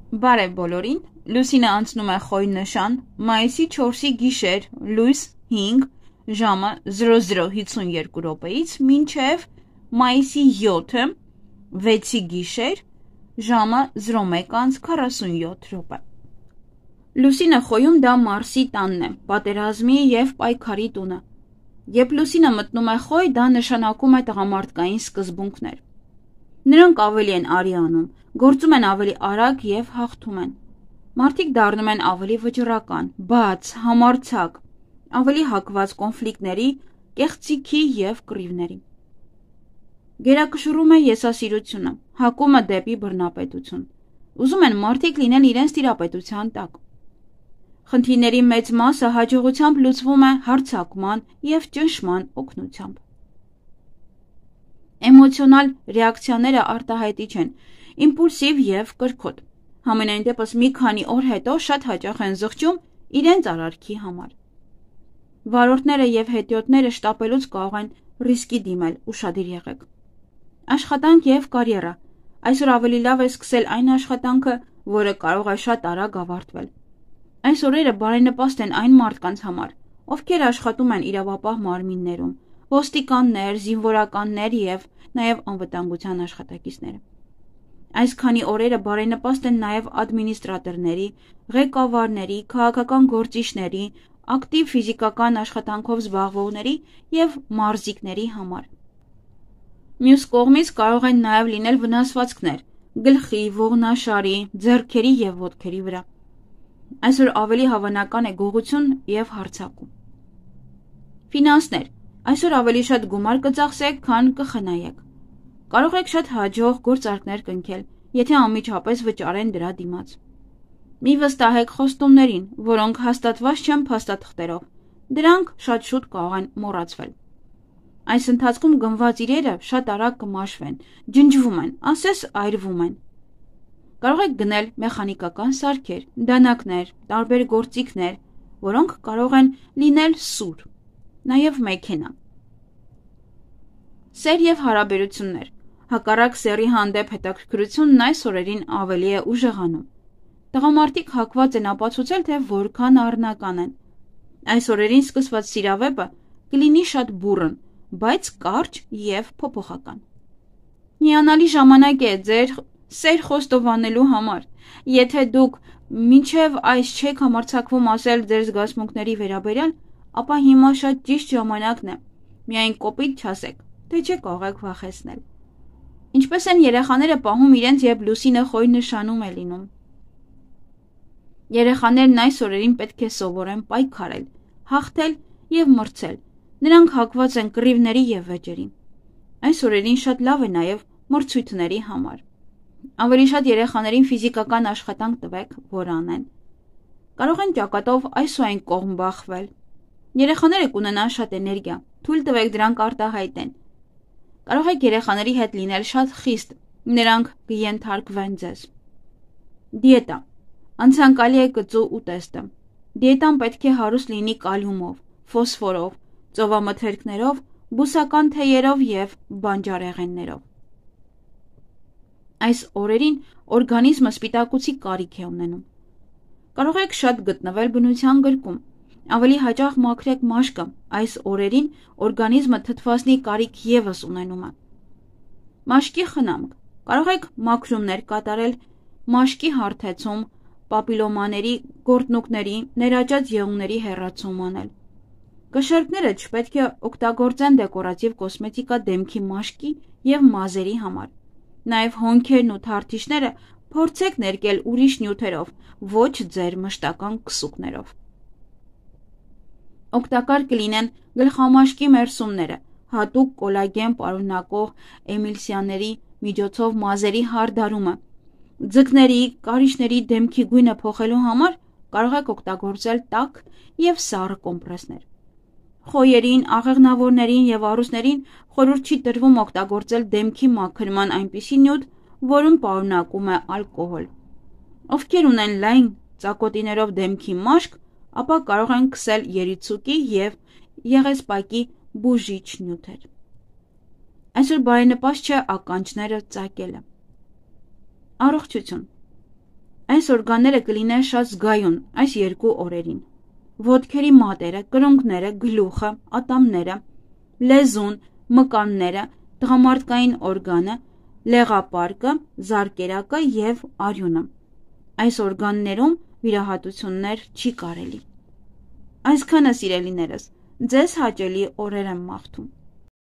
Բարև բոլորին, Լուսինը անցնում է խոյ նշան, մայիսի 4-ի գիշեր, լույս 5, ժամը 00:52 րոպեից, մինչև մայիսի 7-ը, 6-ի գիշեր, ժամը 01:47 րոպե։ Լուսինը խոյում դա Մարսի տանն է, պատերազմի և պայքարի տունը։ Երբ Լուսինը մտնում է խոյ, դա նշանակում է տղամարդկային սկզբունքներ։ Նրանք ավելի են արի անում, գործում են ավելի արագ և հաղթում են։ Մարդիկ դառնում են ավելի վճռական, բաց, համարձակ, ավելի հակված կոնֆլիկտների, կեղծիքի և կռիվների։ Գերակշռում է եսասիրությունը, հակումը դեպի բռնապետություն։ Ուզում են մարդիկ լինել իրենց տիրապետության տակ։ Խնդիրների մեծ մասը հաջողությամբ լուծվում է հարձակման և ճնշման օգնությամբ։ Էմոցիոնալ ռեակցիաները արտահայտիչ են, իմպուլսիվ և կրքոտ։ Համենայն դեպս մի քանի օր հետո շատ հաճախ են զղջում իրենց արարքի համար։ Վարորդները և հետիոտները շտապելուց կարող են ռիսկի դիմել, ուշադիր եղեք։ Աշխատանք և կարիերա։ Այսօր ավելի լավ է սկսել այն աշխատանքը, որը կարող է շատ արագ ավարտվել։ Այս օրերը բարենպաստ են այն մարդկանց համար, ովքեր աշխատում են իրավապահ մարմիններում, ոստիկաններ, զինվորականներ և նաև անվտանգության աշխատակիցները։ Այս քանի օրերը բարենպաստ են նաև ադմինիստրատորների, ղեկավարների, քաղաքական գործիչների, ակտիվ ֆիզիկական աշխատանքով զբաղվողների և մարզիկների համար։ Մյուս կողմից կարող են նաև լինել վնասվածքներ գլխի, ողնաշարի, ձեռքերի և ոտքերի վրա։ Այսօր ավելի հավանական է գողություն և հարձակում։ Ֆինանսներ։ Այսօր ավելի շատ գումար կծախսեք, քան կխնայեք։ Կարող եք շատ հաջող գործարքներ կնքել, եթե անմիջապես վճարեն դրա դիմաց։ Մի վստահեք խոստումներին, որոնք հաստատված չեն փաստաթղթերով։ Դրանք շատ շուտ կարող են մոռացվել։ Այս ընթացքում գնված իրերը շատ արագ կմաշվեն, ջնջվում են, ասես այրվում են։ Կարող եք գնել մեխանիկական սարքեր, դանակներ, տարբեր գործիքներ, որոնք կարող են լինել սուր, նաև մեքենա։ Սեր և հարաբերություններ։ Հակառակ սեռի հանդեպ հետաքրքրությունն այս օրերին ավելի է ուժեղանում։ Տղամարդիկ հակված են ապացուցել, թե որքան առնական են։ Այս օրերին սկսված սիրավեպը կլինի շատ բուռն, բայց կարճ և փոփոխական։ Հիանալի ժամանակ է ձեր սեր խոստովանելու համար։ Եթե դուք մինչև այս չեք համարձակվում ասել ձեր զգացմունքների վերաբերյալ, ապա հիմա շատ ճիշտ ժամանակն է։ Միայն կոպիտ չասեք, թե չէ կարող եք վախեցնել։ Ինչպես են երեխաները պահում իրենց, երբ Լուսինը խոյ նշանում է լինում։ Երեխաներն այս օրերին պետք է սովորեն պայքարել, հաղթել և մրցել։ Նրանք հակված են կռիվների և վեճերի։ Այս օրերին շատ լավ է նաև մրցույթների համար։ Ավելի շատ երեխաներին ֆիզիկական աշխատանք տվեք, որ անեն։ Կարող են ճակատով այս ու այն կողմ բախվել։ Երեխաները կունենան շատ էներգիա, թույլ տվեք դրանք արտահայտեն։ Կարող եք երեխաների հետ լինել շատ խիստ, նրանք կենթարկվեն ձեզ։ Դիետա։ Անցանկալի է կծու ուտեստը։ Դիետան պետք է հարուստ լինի կալիումով, ֆոսֆորով, ծովամթերքներով, բուսական թեյերով և բանջարեղեններով։ Այս օրերին օրգանիզմը սպիտակուցի կարիք է ունենում։ Կարող եք շատ գտնվել բնության գրկում։ Ավելի հաճախ մաքրեք մաշկը, այս օրերին օրգանիզմը թթվասնի կարիք ևս ունենում է։ Մաշկի խնամք։ Կարող եք մաքրումներ կատարել, մաշկի հարթեցում, պապիլոմաների, գորտնուկների, ներաճած եղունգների հեռացում անել։ Կշեռքները չպետք է օգտագործեն դեկորատիվ կոսմետիկա դեմքի մաշկի և մազերի համար։ Նաև հոնքերն ու թարթիչները փորձեք ներկել ուրիշ նյութերով, ոչ ձեր մշտական քսուկներով։ Օգտակար կլինեն գլխամաշկի մերսումները, հատուկ կոլագեն պարունակող էմիլսիաների միջոցով մազերի հարդարումը։ Ձկների, կարիճների դեմքի գույնը փոխելու համար կարող եք օգտագործել տաք և սառը կոմպրեսներ։ Խոյերին, աղեղնավորներին և առուսներին խորհուրդ չի տրվում օգտագործել դեմքի մաքրման այնպիսի նյութ, որում պարունակում է ալկոհոլ։ Ովքեր ունեն լայն ծակոտիներով դեմքի մաշկ, ապա կարող են քսել երիցուկի և եղեսպակի բուժիչ նյութեր։ Այսօր բարենպաստ չէ ականջները ծակելը։ Առողջություն։ Այս օրգանները կլինեն շատ զգայուն այս երկու օրերին։ Ոտքերի մատերը, կրունկները, գլուխը, ատամները, լեզուն, մկանները, տղամարդկային օրգանը, լեղապարկը, զարկերակը և արյունը։ Այս օրգաններում վիրահատություններ չի կարելի։ Այսքանը, սիրելիներս, ձեզ հաճելի օրեր եմ մաղթում։